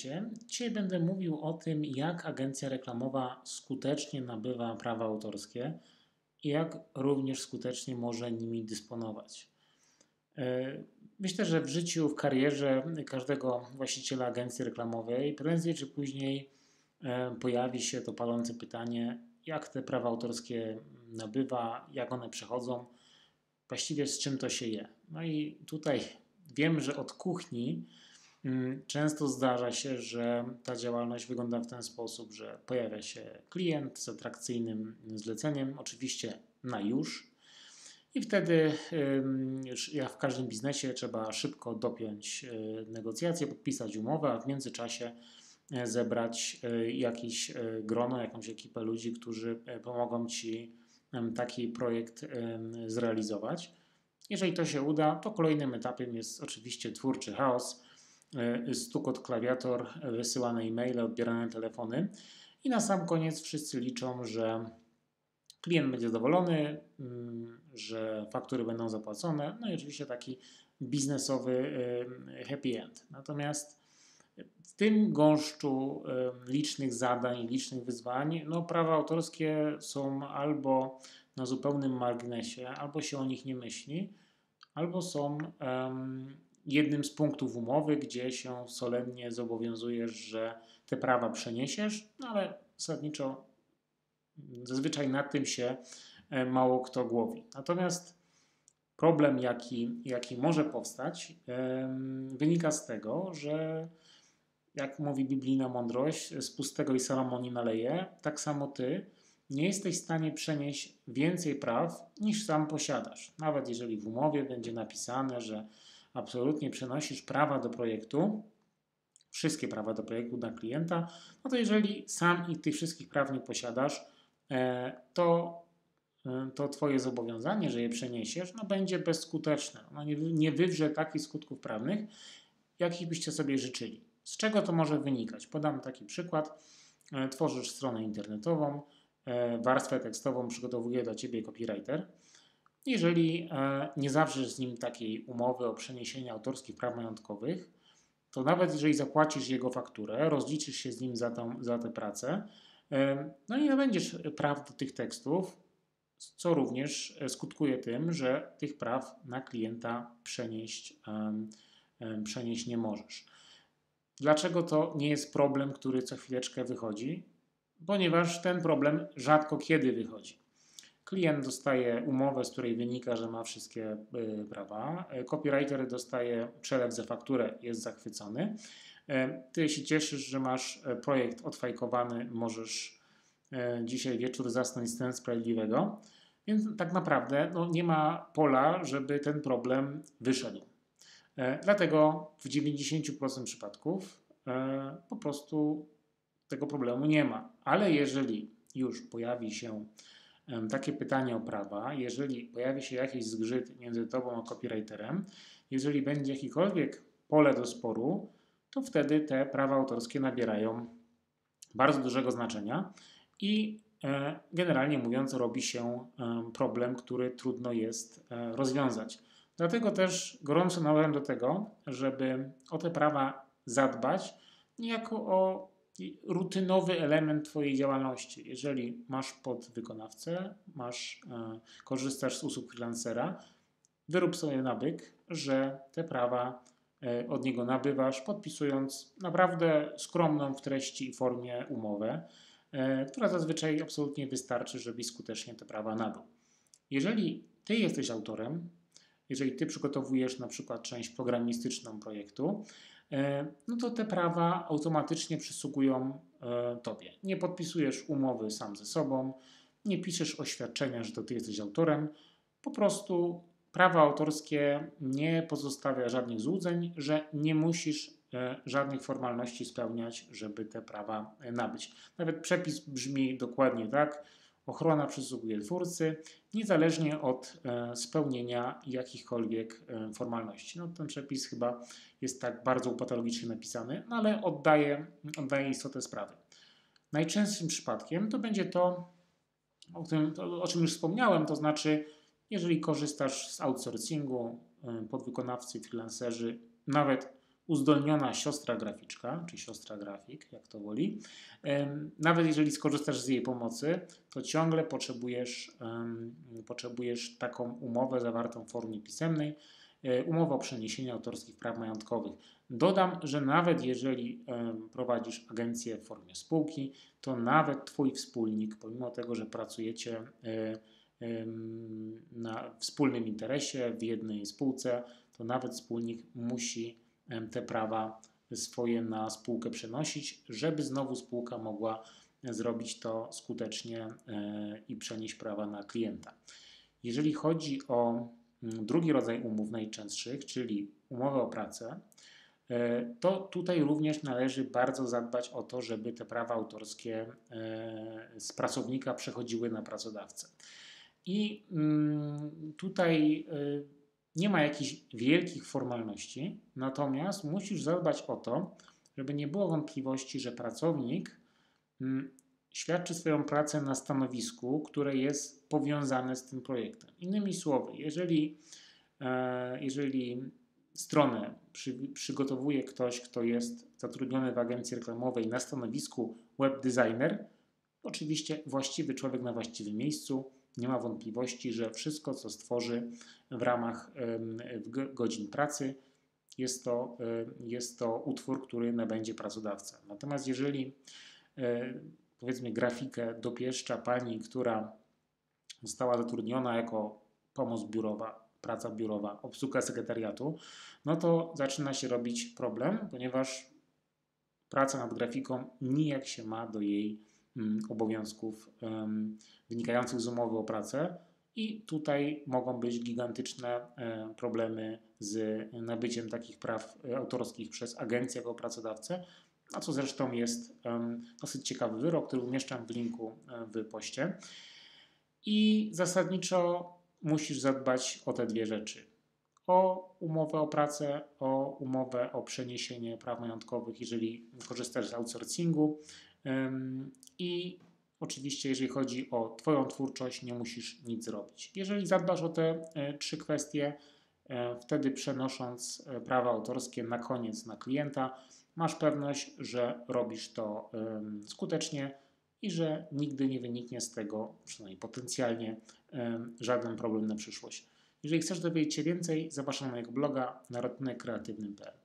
witajcie. Dzisiaj będę mówił o tym, jak agencja reklamowa skutecznie nabywa prawa autorskie i jak również skutecznie może nimi dysponować. Myślę, że w życiu, w karierze każdego właściciela agencji reklamowej prędzej czy później pojawi się to palące pytanie, jak te prawa autorskie nabywa, jak one przechodzą, właściwie z czym to się je. No i tutaj wiem, że od kuchni często zdarza się, że ta działalność wygląda w ten sposób, że pojawia się klient z atrakcyjnym zleceniem, oczywiście na już, i wtedy już jak w każdym biznesie trzeba szybko dopiąć negocjacje, podpisać umowę, a w międzyczasie zebrać jakieś grono, jakąś ekipę ludzi, którzy pomogą Ci taki projekt zrealizować. Jeżeli to się uda, to kolejnym etapem jest oczywiście twórczy chaos, stukot klawiatur, wysyłane e-maile, odbierane telefony i na sam koniec wszyscy liczą, że klient będzie zadowolony, że faktury będą zapłacone, no i oczywiście taki biznesowy happy end. Natomiast w tym gąszczu licznych zadań, licznych wyzwań, prawa autorskie są albo na zupełnym marginesie, albo się o nich nie myśli, albo są jednym z punktów umowy, gdzie się solennie zobowiązujesz, że te prawa przeniesiesz, ale zasadniczo zazwyczaj nad tym się mało kto głowi. Natomiast problem, jaki może powstać, wynika z tego, że jak mówi biblijna mądrość, z pustego i Salomon nie naleje, tak samo ty nie jesteś w stanie przenieść więcej praw niż sam posiadasz. Nawet jeżeli w umowie będzie napisane, że absolutnie przenosisz prawa do projektu, wszystkie prawa do projektu na klienta, no to jeżeli sam i tych wszystkich praw nie posiadasz, to twoje zobowiązanie, że je przeniesiesz, będzie bezskuteczne. Nie wywrze takich skutków prawnych, jakich byście sobie życzyli. Z czego to może wynikać? Podam taki przykład. Tworzysz stronę internetową, warstwę tekstową przygotowuje dla Ciebie copywriter. Jeżeli nie zawrzesz z nim takiej umowy o przeniesienie autorskich praw majątkowych, to nawet jeżeli zapłacisz jego fakturę, rozliczysz się z nim za tę pracę, no i nabędziesz praw do tych tekstów, co również skutkuje tym, że tych praw na klienta przenieść nie możesz. Dlaczego to nie jest problem, który co chwileczkę wychodzi? Ponieważ ten problem rzadko kiedy wychodzi. Klient dostaje umowę, z której wynika, że ma wszystkie prawa. Copywriter dostaje przelew za fakturę, jest zachwycony. Ty się cieszysz, że masz projekt odfajkowany, możesz dzisiaj wieczór zasnąć snem sprawiedliwego. Więc tak naprawdę nie ma pola, żeby ten problem wyszedł. Dlatego w 90% przypadków po prostu tego problemu nie ma. Ale jeżeli już pojawi się takie pytanie o prawa, jeżeli pojawi się jakiś zgrzyt między tobą a copywriterem, jeżeli będzie jakiekolwiek pole do sporu, to wtedy te prawa autorskie nabierają bardzo dużego znaczenia i generalnie mówiąc robi się problem, który trudno jest rozwiązać. Dlatego też gorąco namawiam do tego, żeby o te prawa zadbać niejako o rutynowy element Twojej działalności. Jeżeli masz podwykonawcę, korzystasz z usług freelancera, wyrób sobie nawyk, że te prawa od niego nabywasz, podpisując naprawdę skromną w treści i formie umowę, która zazwyczaj absolutnie wystarczy, żebyś skutecznie te prawa nabył. Jeżeli Ty jesteś autorem, jeżeli Ty przygotowujesz na przykład część programistyczną projektu, no to te prawa automatycznie przysługują Tobie. Nie podpisujesz umowy sam ze sobą, nie piszesz oświadczenia, że to Ty jesteś autorem, po prostu prawa autorskie nie pozostawia żadnych złudzeń, że nie musisz żadnych formalności spełniać, żeby te prawa nabyć. Nawet przepis brzmi dokładnie tak. Ochrona przysługuje twórcy, niezależnie od spełnienia jakichkolwiek formalności. Ten przepis chyba jest tak bardzo patologicznie napisany, ale oddaje istotę sprawy. Najczęstszym przypadkiem to będzie to, o czym już wspomniałem, to znaczy, jeżeli korzystasz z outsourcingu, podwykonawcy, freelancerzy, nawet uzdolniona siostra graficzka, czy siostra grafik, jak to woli, nawet jeżeli skorzystasz z jej pomocy, to ciągle potrzebujesz taką umowę zawartą w formie pisemnej, umowę o przeniesieniu autorskich praw majątkowych. Dodam, że nawet jeżeli prowadzisz agencję w formie spółki, to nawet Twój wspólnik, pomimo tego, że pracujecie na wspólnym interesie w jednej spółce, to nawet wspólnik musi te prawa swoje na spółkę przenosić, żeby znowu spółka mogła zrobić to skutecznie i przenieść prawa na klienta. Jeżeli chodzi o drugi rodzaj umów najczęstszych, czyli umowę o pracę, to tutaj również należy bardzo zadbać o to, żeby te prawa autorskie z pracownika przechodziły na pracodawcę. I tutaj nie ma jakichś wielkich formalności, natomiast musisz zadbać o to, żeby nie było wątpliwości, że pracownik świadczy swoją pracę na stanowisku, które jest powiązane z tym projektem. Innymi słowy, jeżeli stronę przygotowuje ktoś, kto jest zatrudniony w agencji reklamowej na stanowisku web designer, oczywiście właściwy człowiek na właściwym miejscu, nie ma wątpliwości, że wszystko, co stworzy w ramach godzin pracy, jest to utwór, który nabędzie pracodawca. Natomiast jeżeli powiedzmy grafikę dopieszcza pani, która została zatrudniona jako pomoc biurowa, praca biurowa, obsługa sekretariatu, no to zaczyna się robić problem, ponieważ praca nad grafiką nijak się ma do jej obowiązków wynikających z umowy o pracę i tutaj mogą być gigantyczne problemy z nabyciem takich praw autorskich przez agencję jako pracodawcę, a co zresztą jest dosyć ciekawy wyrok, który umieszczam w linku w poście. I zasadniczo musisz zadbać o te dwie rzeczy. O umowę o pracę, o umowę o przeniesienie praw majątkowych, jeżeli korzystasz z outsourcingu i oczywiście jeżeli chodzi o Twoją twórczość, nie musisz nic zrobić. Jeżeli zadbasz o te trzy kwestie, wtedy przenosząc prawa autorskie na koniec na klienta, masz pewność, że robisz to skutecznie i że nigdy nie wyniknie z tego, przynajmniej potencjalnie, żaden problem na przyszłość. Jeżeli chcesz dowiedzieć się więcej, zapraszam na mojego bloga narodnykreatywnym.pl.